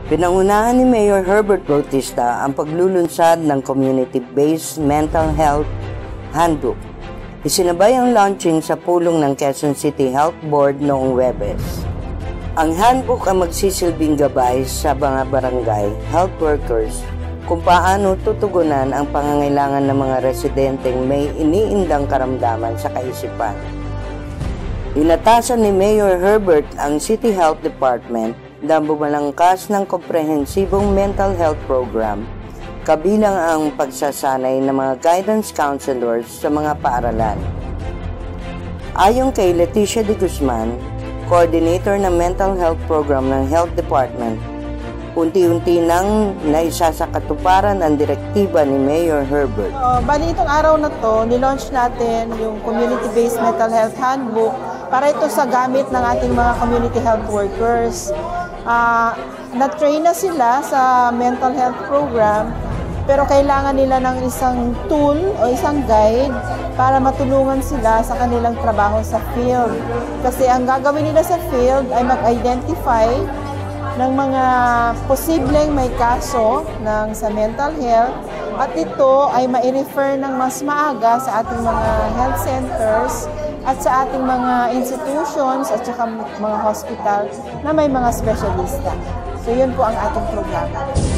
Pinangunahan ni Mayor Herbert Bautista ang paglulunsad ng Community-Based Mental Health Handbook. Isinabay ang launching sa pulong ng Quezon City Health Board noong Huwebes. Ang handbook ang magsisilbing gabay sa mga barangay health workers kung paano tutugunan ang pangangailangan ng mga residenteng may iniindang karamdaman sa kaisipan. Inatasan ni Mayor Herbert ang City Health Department na bumalangkas ng komprehensibong mental health program, kabilang ang pagsasanay ng mga guidance counselors sa mga paaralan. Ayon kay Leticia de Guzman, coordinator ng mental health program ng Health Department, unti-unti nang naisa sa katuparan ang direktiba ni Mayor Herbert. Bali itong araw na to, nilaunch natin yung Community-Based Mental Health Handbook para ito sa gamit ng ating mga community health workers. Na-train na sila sa mental health program, pero kailangan nila ng isang tool o isang guide para matulungan sila sa kanilang trabaho sa field. Kasi ang gagawin nila sa field ay mag-identify ng mga posibleng may kaso sa mental health, at ito ay ma-refer ng mas maaga sa ating mga health centers at sa ating mga institutions at saka mga hospital na may mga specialista. So yun po ang ating programa.